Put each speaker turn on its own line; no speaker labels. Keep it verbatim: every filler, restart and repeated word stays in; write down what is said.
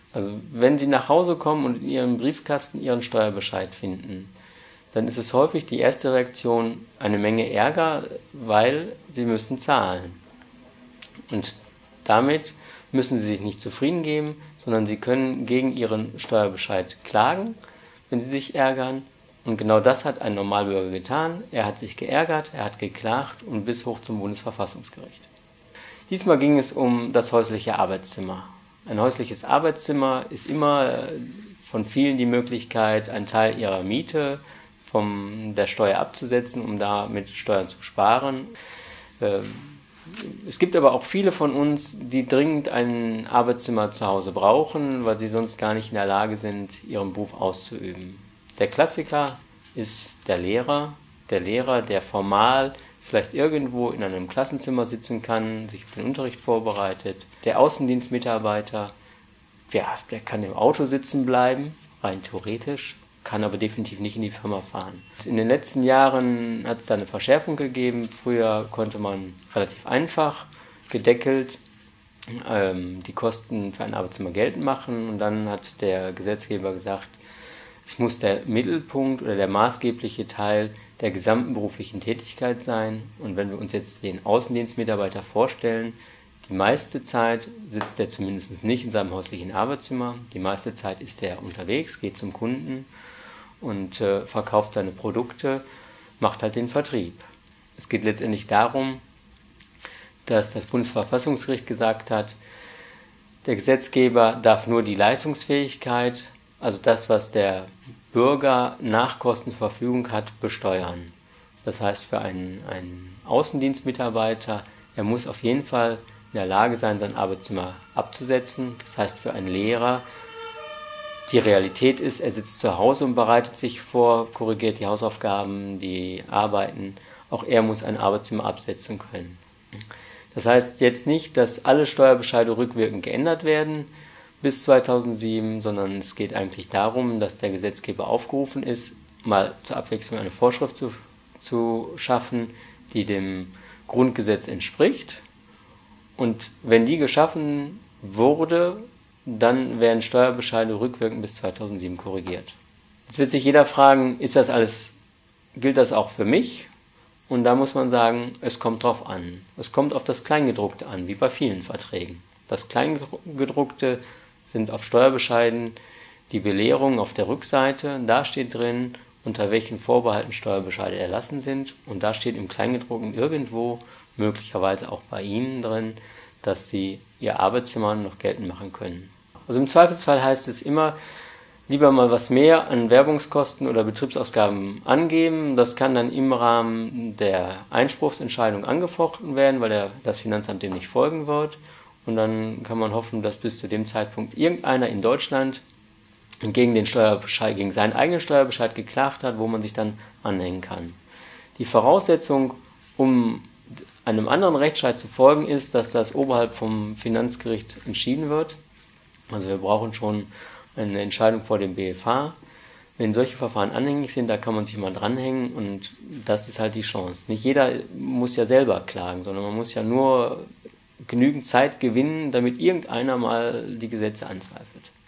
Also wenn Sie nach Hause kommen und in Ihrem Briefkasten Ihren Steuerbescheid finden, dann ist es häufig die erste Reaktion eine Menge Ärger, weil Sie müssen zahlen. Und damit müssen Sie sich nicht zufrieden geben, sondern Sie können gegen Ihren Steuerbescheid klagen, wenn Sie sich ärgern. Und genau das hat ein Normalbürger getan. Er hat sich geärgert, er hat geklagt und bis hoch zum Bundesverfassungsgericht. Diesmal ging es um das häusliche Arbeitszimmer. Ein häusliches Arbeitszimmer ist immer von vielen die Möglichkeit, einen Teil ihrer Miete von der Steuer abzusetzen, um damit Steuern zu sparen. Es gibt aber auch viele von uns, die dringend ein Arbeitszimmer zu Hause brauchen, weil sie sonst gar nicht in der Lage sind, ihren Beruf auszuüben. Der Klassiker ist der Lehrer, der Lehrer, der formal vielleicht irgendwo in einem Klassenzimmer sitzen kann, sich auf den Unterricht vorbereitet. Der Außendienstmitarbeiter, ja, der kann im Auto sitzen bleiben, rein theoretisch, kann aber definitiv nicht in die Firma fahren. In den letzten Jahren hat es da eine Verschärfung gegeben. Früher konnte man relativ einfach gedeckelt ähm, die Kosten für ein Arbeitszimmer geltend machen und dann hat der Gesetzgeber gesagt, es muss der Mittelpunkt oder der maßgebliche Teil der gesamten beruflichen Tätigkeit sein. Und wenn wir uns jetzt den Außendienstmitarbeiter vorstellen, die meiste Zeit sitzt er zumindest nicht in seinem häuslichen Arbeitszimmer. Die meiste Zeit ist er unterwegs, geht zum Kunden und äh, verkauft seine Produkte, macht halt den Vertrieb. Es geht letztendlich darum, dass das Bundesverfassungsgericht gesagt hat, der Gesetzgeber darf nur die Leistungsfähigkeit, also das, was der Bürger nach Kosten zur Verfügung hat, besteuern. Das heißt, für einen, einen Außendienstmitarbeiter, er muss auf jeden Fall in der Lage sein, sein Arbeitszimmer abzusetzen. Das heißt, für einen Lehrer, die Realität ist, er sitzt zu Hause und bereitet sich vor, korrigiert die Hausaufgaben, die Arbeiten. Auch er muss ein Arbeitszimmer absetzen können. Das heißt jetzt nicht, dass alle Steuerbescheide rückwirkend geändert werden bis zweitausendsieben, sondern es geht eigentlich darum, dass der Gesetzgeber aufgerufen ist, mal zur Abwechslung eine Vorschrift zu, zu schaffen, die dem Grundgesetz entspricht. Und wenn die geschaffen wurde, dann werden Steuerbescheide rückwirkend bis zweitausendsieben korrigiert. Jetzt wird sich jeder fragen, ist das alles, gilt das auch für mich? Und da muss man sagen, es kommt drauf an. Es kommt auf das Kleingedruckte an, wie bei vielen Verträgen. Das Kleingedruckte sind auf Steuerbescheiden die Belehrungen auf der Rückseite. Da steht drin, unter welchen Vorbehalten Steuerbescheide erlassen sind. Und da steht im Kleingedruckten irgendwo, möglicherweise auch bei Ihnen drin, dass Sie Ihr Arbeitszimmer noch geltend machen können. Also im Zweifelsfall heißt es immer, lieber mal was mehr an Werbungskosten oder Betriebsausgaben angeben. Das kann dann im Rahmen der Einspruchsentscheidung angefochten werden, weil der, das Finanzamt dem nicht folgen wird. Und dann kann man hoffen, dass bis zu dem Zeitpunkt irgendeiner in Deutschland gegen den Steuerbescheid, gegen seinen eigenen Steuerbescheid geklagt hat, wo man sich dann anhängen kann. Die Voraussetzung, um einem anderen Rechtsstreit zu folgen, ist, dass das oberhalb vom Finanzgericht entschieden wird. Also wir brauchen schon eine Entscheidung vor dem B F H. Wenn solche Verfahren anhängig sind, da kann man sich mal dranhängen und das ist halt die Chance. Nicht jeder muss ja selber klagen, sondern man muss ja nur genügend Zeit gewinnen, damit irgendeiner mal die Gesetze anzweifelt.